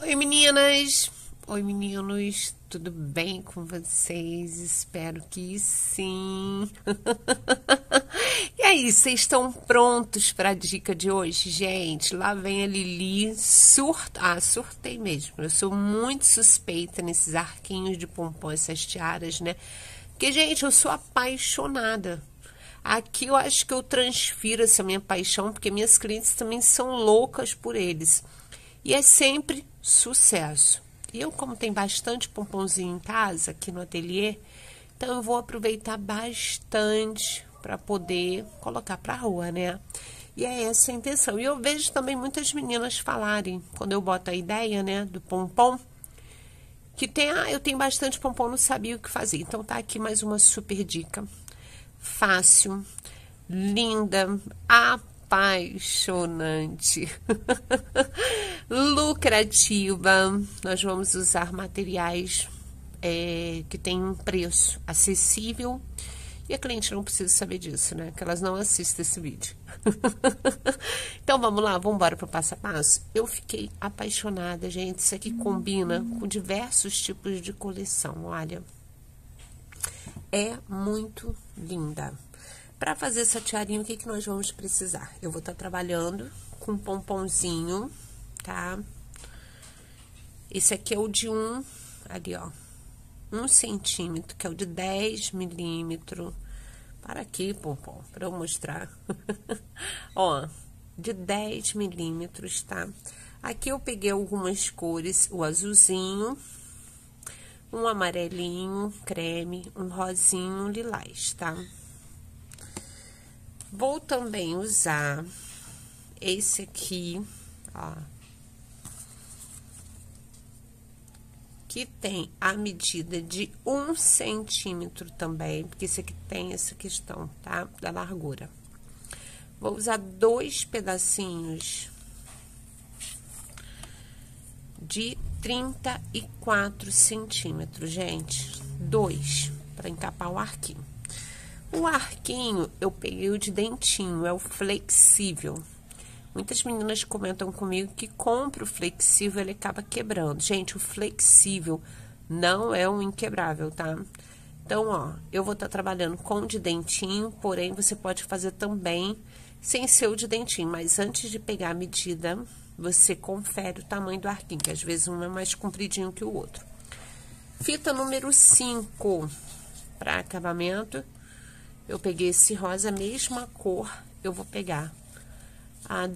Oi meninas, oi meninos, tudo bem com vocês? Espero que sim. E aí, vocês estão prontos para a dica de hoje, gente? Lá vem a Lili, surtei mesmo. Eu sou muito suspeita nesses arquinhos de pompom, essas tiaras, né? Porque, gente, eu sou apaixonada. Aqui eu acho que eu transfiro essa minha paixão, porque minhas clientes também são loucas por eles. E é sempre sucesso. E eu, como tem bastante pomponzinho em casa, aqui no ateliê, então eu vou aproveitar bastante para poder colocar para rua, né? E é essa a intenção. E eu vejo também muitas meninas falarem, quando eu boto a ideia, né, do pompom, que tem, eu tenho bastante pompom, não sabia o que fazer. Então tá aqui mais uma super dica. Fácil, linda, apaixonante, lucrativa. Nós vamos usar materiais que tem um preço acessível. E a cliente não precisa saber disso, né? Que elas não assistem esse vídeo. Então, vamos lá, vamos embora pro passo a passo. Eu fiquei apaixonada, gente. Isso aqui combina com diversos tipos de coleção, olha. É muito linda. Para fazer essa tiarinha, o que que nós vamos precisar? Eu vou estar trabalhando com um pomponzinho, tá? Esse aqui é o de ali, ó. 1 centímetro, que é o de 10 milímetros. Para aqui, pompom, para eu mostrar. Ó, de 10 milímetros, tá? Aqui eu peguei algumas cores, o azulzinho, um amarelinho, creme, um rosinho, um lilás, tá? Vou também usar esse aqui, ó. Que tem a medida de 1 centímetro também, porque esse aqui tem essa questão, tá? Da largura. Vou usar 2 pedacinhos de 34 centímetros, gente. 2, para encapar o arquinho. O arquinho, eu peguei o de dentinho, é o flexível. Muitas meninas comentam comigo que compra o flexível, ele acaba quebrando. Gente, o flexível não é um inquebrável, tá? Então, ó, eu vou estar trabalhando com o de dentinho, porém, você pode fazer também sem ser o de dentinho. Mas antes de pegar a medida, você confere o tamanho do arquinho, que às vezes um é mais compridinho que o outro. Fita número 5, para acabamento, eu peguei esse rosa, mesma cor, eu vou pegar a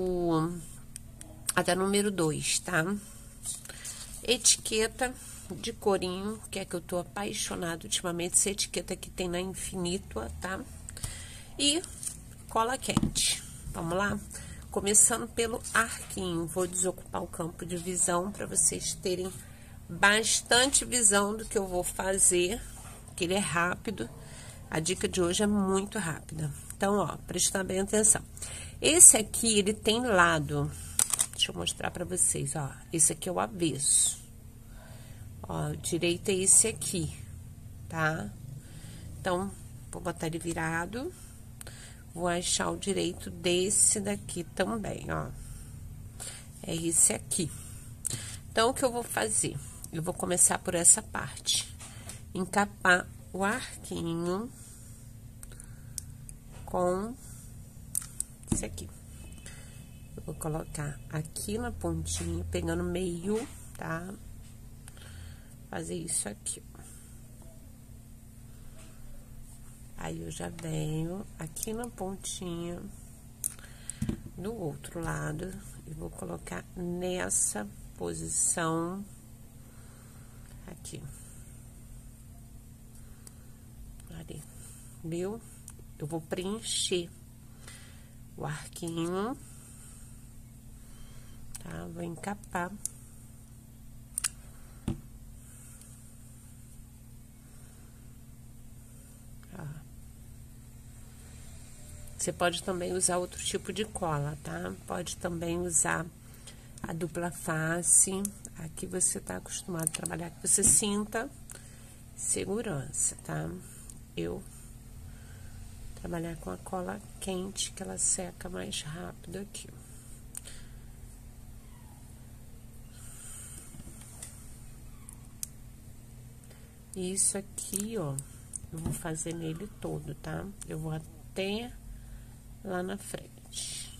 da número 2, tá? Etiqueta de corinho, que é que eu tô apaixonada ultimamente, essa etiqueta que tem na Infinito, tá? E cola quente. Vamos lá? Começando pelo arquinho, vou desocupar o campo de visão para vocês terem bastante visão do que eu vou fazer, que ele é rápido. A dica de hoje é muito rápida. Então, ó, prestar bem atenção. Esse aqui, ele tem lado. Deixa eu mostrar pra vocês, ó. Esse aqui é o avesso. Ó, o direito é esse aqui, tá? Então, vou botar ele virado. Vou achar o direito desse daqui também, ó. É esse aqui. Então, o que eu vou fazer? Eu vou começar por essa parte. Encapar o arquinho com esse aqui. Eu vou colocar aqui na pontinha, pegando meio, tá? Fazer isso aqui. Aí, eu já venho aqui na pontinha do outro lado e vou colocar nessa posição aqui. Ali, viu? Eu vou preencher o arquinho, tá? Vou encapar. Ó. Você pode também usar outro tipo de cola, tá? Pode também usar a dupla face. Aqui você tá acostumado a trabalhar, que você sinta segurança, tá? Eu trabalhar com a cola quente, que ela seca mais rápido aqui. Isso aqui, ó, eu vou fazer nele todo, tá? Eu vou até lá na frente.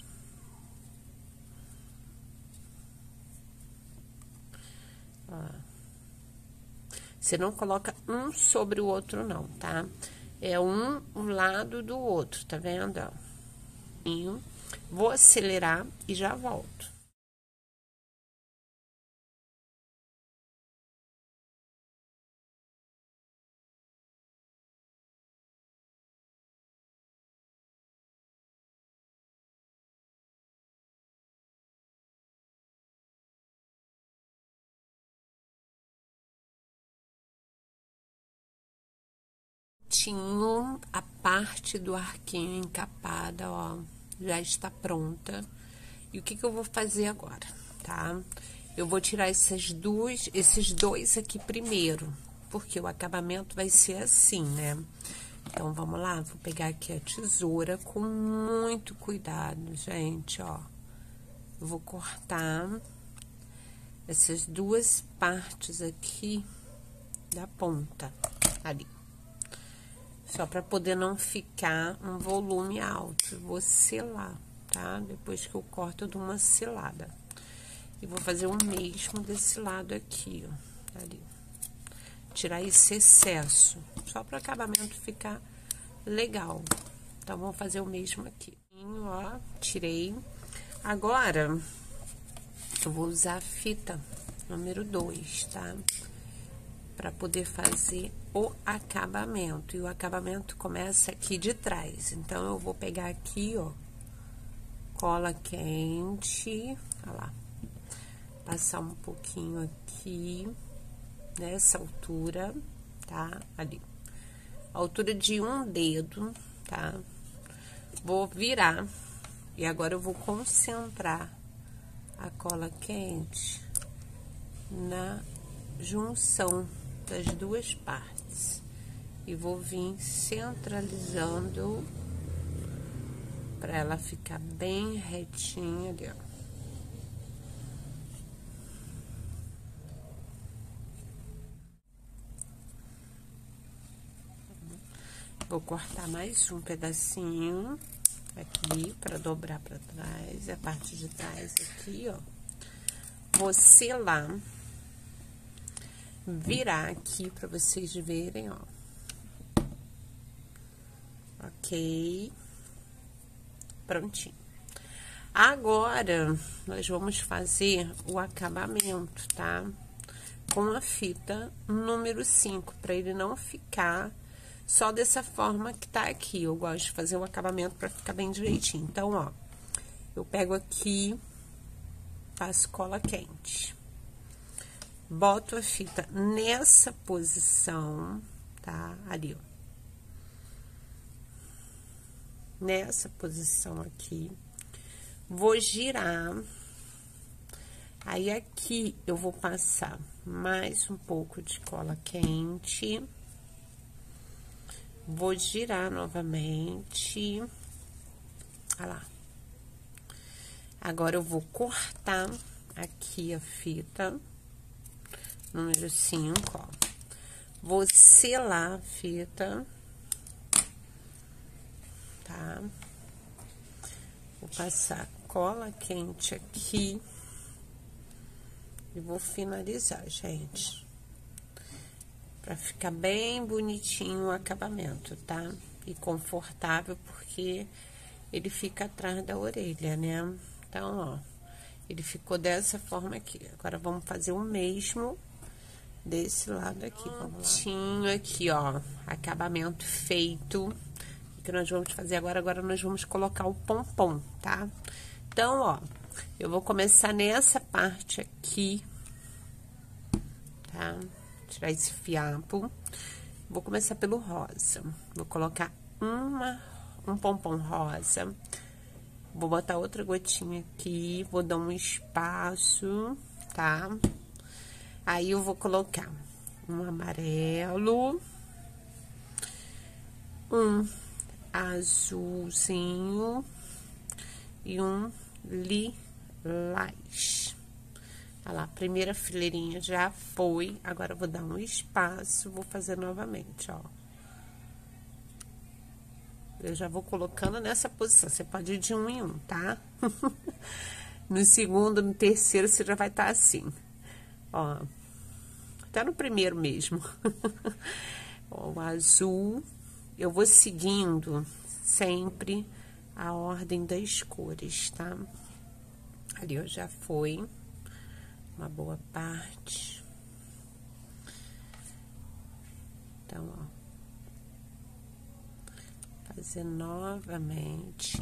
Ó. Você não coloca um sobre o outro, não, tá? É um lado do outro, tá vendo, ó? Vou acelerar e já volto. Tinha a parte do arquinho encapada, ó, já está pronta. E o que eu vou fazer agora, tá? Eu vou tirar esses dois aqui primeiro, porque o acabamento vai ser assim, né? Então, vamos lá, vou pegar aqui a tesoura com muito cuidado, gente, ó. Eu vou cortar essas duas partes aqui da ponta, ali. Só para poder não ficar um volume alto. Eu vou selar, tá? Depois que eu corto, eu dou uma selada. E vou fazer o mesmo desse lado aqui, ó. Ali. Tirar esse excesso, só para o acabamento ficar legal. Então, vamos fazer o mesmo aqui. Ó, tirei. Agora, eu vou usar a fita número 2, tá? Para poder fazer o acabamento. E o acabamento começa aqui de trás. Então, eu vou pegar aqui, ó, cola quente, olha lá. Passar um pouquinho aqui, nessa altura, tá? Ali. Altura de um dedo, tá? Vou virar. E agora, eu vou concentrar a cola quente na junção das duas partes. E vou vir centralizando para ela ficar bem retinha ali, ó. Vou cortar mais um pedacinho aqui para dobrar para trás, a parte de trás aqui, ó. Vou selar, virar aqui para vocês verem, ó. Ok. Prontinho. Agora, nós vamos fazer o acabamento, tá? Com a fita número 5, para ele não ficar só dessa forma que tá aqui. Eu gosto de fazer o acabamento para ficar bem direitinho. Então, ó, eu pego aqui, passo cola quente. Boto a fita nessa posição, tá? Ali, ó. Nessa posição aqui. Vou girar. Aí, aqui, eu vou passar mais um pouco de cola quente. Vou girar novamente. Olha lá. Agora, eu vou cortar aqui a fita número 5, ó. Vou selar a fita, tá? Vou passar cola quente aqui. E vou finalizar, gente. Pra ficar bem bonitinho o acabamento, tá? E confortável, porque ele fica atrás da orelha, né? Então, ó, ele ficou dessa forma aqui. Agora, vamos fazer o mesmo desse lado aqui, vamos lá. Aqui, ó, acabamento feito. O que nós vamos fazer agora? Agora, nós vamos colocar o pompom, tá? Então, ó, eu vou começar nessa parte aqui, tá? Tirar esse fiapo. Vou começar pelo rosa. Vou colocar um pompom rosa. Vou botar outra gotinha aqui, vou dar um espaço, tá? Aí, eu vou colocar um amarelo, um azulzinho e um lilás. Olha lá, primeira fileirinha já foi. Agora, eu vou dar um espaço, vou fazer novamente, ó. Eu já vou colocando nessa posição. Você pode ir de um em um, tá? No segundo, no terceiro, você já vai estar assim. Ó. Até no primeiro mesmo. Ó, o azul. Eu vou seguindo sempre a ordem das cores, tá? Ali, ó, já foi uma boa parte. Então, ó. Fazer novamente.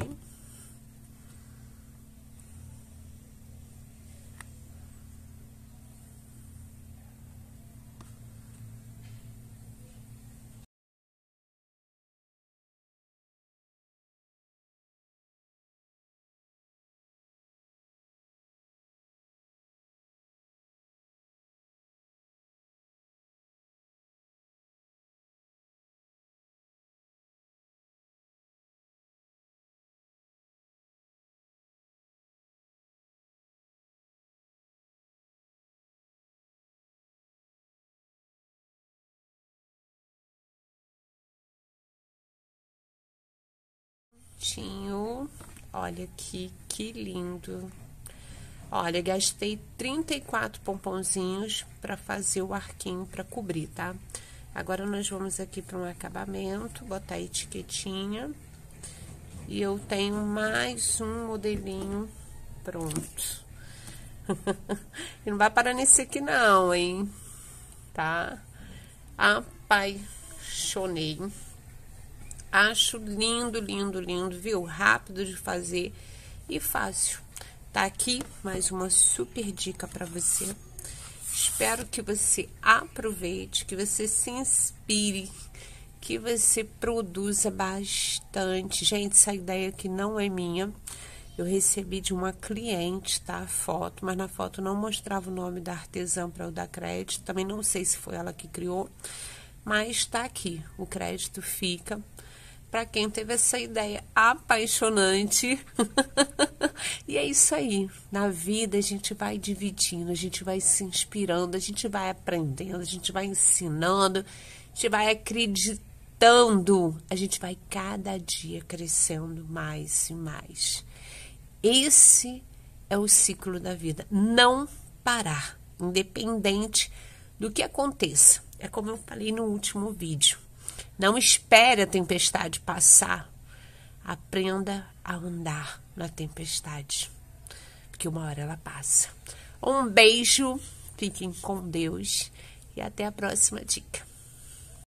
Olha aqui, que lindo. Olha, gastei 34 pomponzinhos para fazer o arquinho para cobrir, tá? Agora, nós vamos aqui para um acabamento, botar a etiquetinha. E eu tenho mais um modelinho pronto. E não vai parar nesse aqui não, hein? Tá? Apaixonei. Acho lindo, lindo, lindo, viu? Rápido de fazer e fácil. Tá aqui mais uma super dica pra você. Espero que você aproveite, que você se inspire, que você produza bastante. Gente, essa ideia aqui não é minha. Eu recebi de uma cliente, tá? A foto, mas na foto não mostrava o nome da artesã para eu dar crédito. Também não sei se foi ela que criou, mas tá aqui. O crédito fica para quem teve essa ideia apaixonante. E é isso aí. Na vida a gente vai dividindo, a gente vai se inspirando, a gente vai aprendendo, a gente vai ensinando, a gente vai acreditando, a gente vai cada dia crescendo mais e mais. Esse é o ciclo da vida. Não parar, independente do que aconteça. É como eu falei no último vídeo. Não espere a tempestade passar. Aprenda a andar na tempestade, porque uma hora ela passa. Um beijo, fiquem com Deus e até a próxima dica.